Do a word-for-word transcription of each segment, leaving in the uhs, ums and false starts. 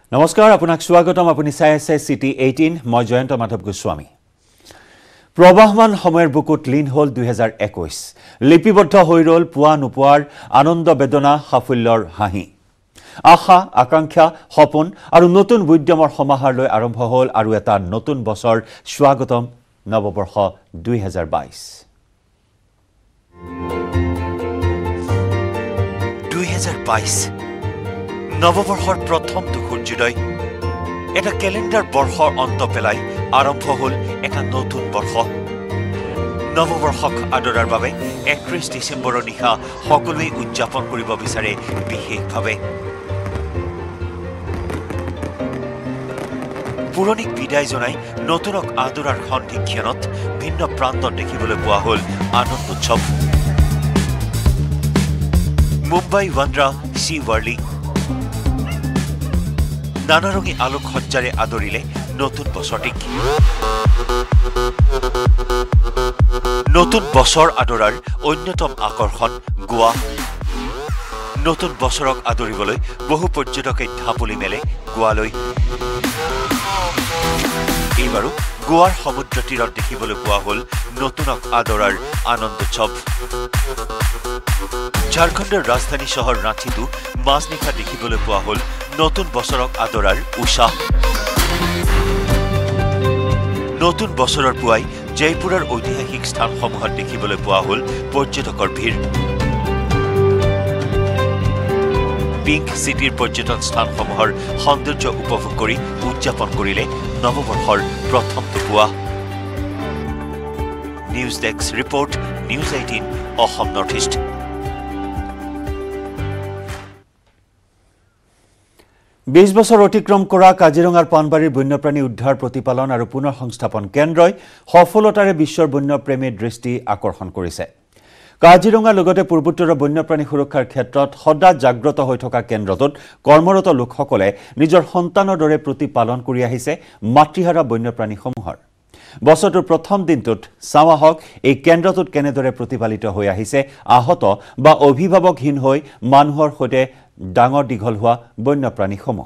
নমস্কাৰ আপোনাক স্বাগতম আপুনি চাই আছে সিটি এইটিন মই জয়ন্ত মাধৱ গোস্বামী প্ৰবাহমান সময়ৰ বুকুত লীন হল দুই হাজাৰ একৈশ লিপিবদ্ধ হৈ ৰল পুৱা নোপোৱাৰ আনন্দ বেদনা সাফল্যৰ হাঁহি আশা আকাংক্ষা সপোন আৰু নতুন উদ্যমৰ সমাহাৰ লৈ আৰম্ভ হল আৰু এটা নতুন বছৰ স্বাগতম নৱবৰ্ষ দুই হাজাৰ বাইশ দুই হাজাৰ বাইশ নৱবৰ্ষৰ প্ৰথম সূৰ্যোদয় এটা ক্যালেন্ডাৰ বৰ্ষৰ অন্ত পেলাই আৰম্ভ হল এটা নতুন বৰ্ষ নৱবৰ্ষক আদৰাৰ বাবে একত্ৰিশ ডিসেম্বৰৰ নিশা সকলোৱে উদযাপন কৰিব বিচাৰে বিশেষভাৱে পুৰণিক বিদায় জনাই নতুনক আদৰাৰ সন্ধিক্ষণত ভিন্ন প্ৰান্তত দেখিবলৈ পোৱা হল আনন্দ উৎসৱ মুম্বাই বান্দ্ৰা সি ৱাৰ্লি নানাৰঙী আলোক সজ্জাৰে আদৰিলে নতুন বছৰটিক নতুন বছৰ আদৰাৰ অন্যতম আকৰ্ষণ গোৱা নতুন বছৰক আদৰিবলৈ বহু পৰ্যটকে ঢাপলি মেলে গোৱালৈ এইবাৰো গোৱাৰ সমুদ্ৰ তীৰত দেখিবলৈ পোৱা হল নতুনক আদৰাৰ আনন্দ উৎসৱ ঝাৰখণ্ডৰ ৰাজধানী চহৰ ৰাঁচীতো মাজনিশা দেখিবলৈ পোৱা হল নতুন বছৰক আদৰাৰ উৎসাহ নতুন বছৰৰ পুৱাই জয়পুৰৰ ঐতিহাসিক স্থানসমূহত দেখিবলৈ পোৱা হল পৰ্যটকৰ ভিৰ পিংক চিটিৰ পৰ্যটন স্থানসমূহৰ সৌন্দৰ্য উপভোগ কৰি উদযাপন কৰিলে নৱবৰ্ষৰ প্ৰথমটো পুৱা news desk report News Eighteen Assam North East বিশ বছৰ অতিক্ৰম কৰা কাজিৰঙাৰ পানবাৰীৰ বন্যপ্ৰাণী উদ্ধাৰ প্ৰতিপালন আৰু পুনৰ সংস্থাপন কেন্দ্ৰই সফলতাৰে বিশ্বৰ বন্যপ্ৰেমীৰ দৃষ্টি আকৰ্ষণ কৰিছে কাজিৰঙাৰ লগতে পূৰ্বোত্তৰৰ বন্যপ্ৰাণী সুৰক্ষাৰ ক্ষেত্ৰত সদা জাগ্ৰত হৈ থকা কেন্দ্ৰটোত কৰ্মৰত লোকসকলে নিজৰ সন্তানৰ দৰে প্ৰতিপালন কৰি আহিছে মাতৃহাৰা বন্যপ্ৰাণীসমূহৰ বছৰটোৰ প্ৰথম দিনটোত চাওয়াহক এই কেন্দ্ৰটোত কেনেদৰে প্ৰতিপালিত হৈ আহিছে আহত বা অভিভাৱকহীন হৈ মানুহৰ সৈতে ডাঙৰ দীঘল হোৱা বন্যপ্ৰাণীসমূহ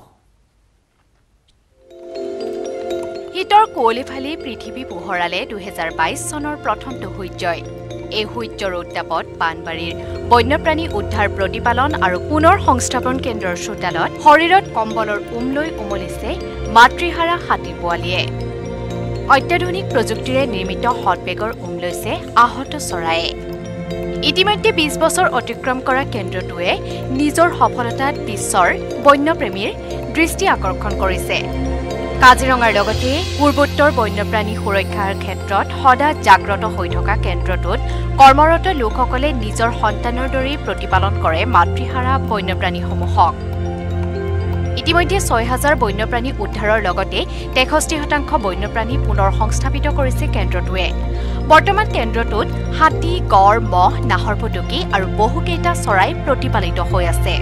হিতৰ কোৱলিফালি পৃথিৱী পোহৰালে দুই হাজাৰ বাইশ চনৰ প্ৰথমটো সূৰ্যই এই সূৰ্যৰ উত্তাপত পানবাৰীৰ বন্যপ্ৰাণী উদ্ধাৰ প্ৰতিপালন আৰু পুনৰ সংস্থাপন কেন্দ্ৰৰ চোতালত শৰীৰত কম্বলৰ উম লৈ উমলিছে মাতৃহাৰা হাতী পোৱালীয়ে অত্যাধুনিক প্ৰযুক্তিৰে নিৰ্মিত হটবেগৰ উম লৈছে আহত চৰায়ে ইতিমধ্যে বিশ বছৰ অতিক্ৰম কৰা কেন্দ্ৰটোৱে নিজৰ সফলতাত বিশ্বৰ বন্যপ্ৰেমীৰ দৃষ্টি আকৰ্ষণ কৰিছে কাজিৰঙাৰ লগতে পূৰ্বোত্তৰ বন্যপ্ৰাণী সুৰক্ষাৰ ক্ষেত্ৰত সদা জাগ্ৰত হৈ থকা কেন্দ্ৰটোত কৰ্মৰত লোকসকলে নিজৰ সন্তানৰ দৰে প্ৰতিপালন কৰে মাতৃহাৰা বন্যপ্ৰাণীসমূহক ইতিমধ্যে ছয় হাজাৰ বন্যপ্ৰাণী উদ্ধাৰৰ লগতে তেষষ্ঠি শতাংশ বন্যপ্ৰাণী পুনৰ সংস্থাপিত কৰিছে কেন্দ্ৰটোৱে বৰ্তমান কেন্দ্ৰটোত হাতী গড় মহ নাহৰ ফুটুকী আৰু বহুকেইটা চৰাই প্ৰতিপালিত হৈ আছে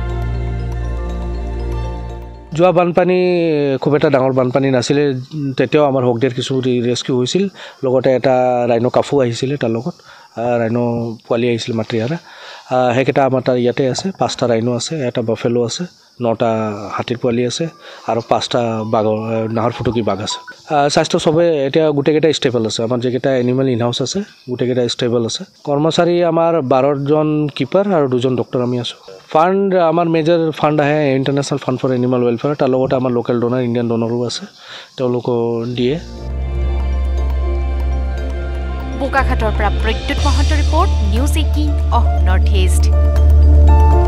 যোৱা বানপানী খুব এটা ডাঙৰ বানপানী নাছিলে তেতিয়াও আমাৰ হকদিয়াৰ কিছু ৰেস্কিউ হৈছিল লগতে এটা ৰাইনো কাফু আহিছিলে তাৰ লগত ৰাইনো পোৱালি আহিছিল মাতৃহাৰা সেইকেইটা আমাৰ তাৰ ইয়াতে আছে পাঁচটা ৰাইনো আছে এটা বাফেলো আছে নটা হাতীৰ পোৱালি আছে আৰু পাঁচটা বাঘৰ নাহৰ ফুটুকী বাঘ আছে স্বাস্থ্য সবে এতিয়া গোটেইকেইটা ষ্টেবল আছে আমাৰ যেকেইটা এনিমেল ইন হাউচ আছে গোটেইকেইটা ষ্টেবল আছে কৰ্মচাৰী আমাৰ বাৰজন কিপাৰ আৰু দুজন ডক্টৰ আমি আছোঁ ফাণ্ড আমাৰ মেজৰ ফাণ্ড আহে International Fund for Animal Welfare তাৰ লগতে আমাৰ লোকেল ডোনাৰ ইণ্ডিয়ান ডোনাৰো আছে তেওঁলোকো দিয়ে বোকাখাটৰ পৰা Pradyut Mahanta report News Eighteen of North east